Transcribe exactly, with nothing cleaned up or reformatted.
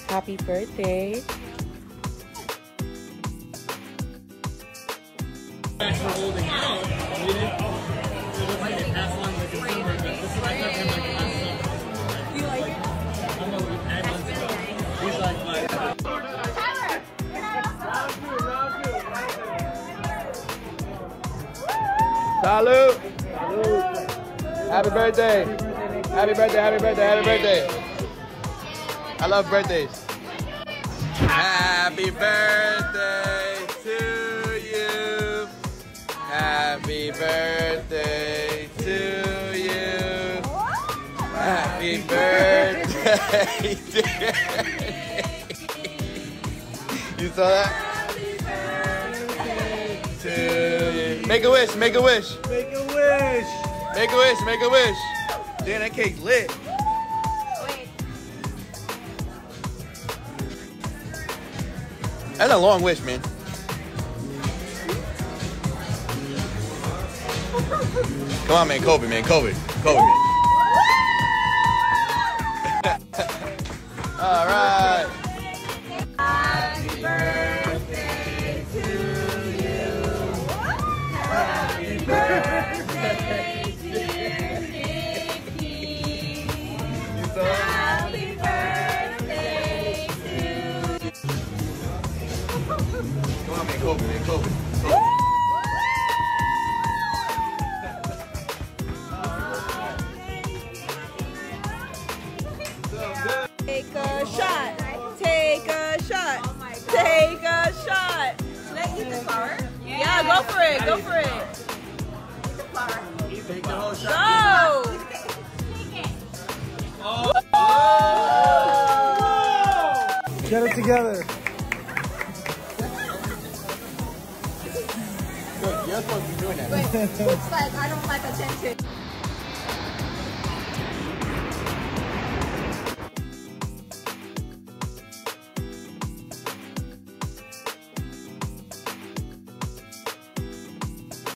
Happy birthday. Thanks for holding out. You didn't. It looks like they passed along the consumer, but this is like nothing like last summer. Do you like it? I'm a week nine months ago. He's like, like. Salute! Salute! Happy birthday! Happy birthday! Happy birthday! Happy birthday! I love birthdays. Happy birthday to you. Happy birthday to you. Happy birthday to you. Saw that? To you. Make a wish, make a wish. Make a wish. Make a wish, make a wish. Damn, that cake's lit. Wait. That's a long wish, man. Come on, man, Kobe, man, Kobe, Kobe, man. All right. Happy birthday to you. Happy birthday, dear Nikki. Happy birthday to you. Come on, man, Kobe, man, Kobe. Take a shot. Take a shot. Oh my God. Take a shot. Should I eat the flower? Yeah, yeah, go for it. Go for it. Eat the flower. Take the whole shot. Go. Take it. Oh. Oh. Get it together. Good, you're supposed to be doing that. Wait, looks like I don't like attention.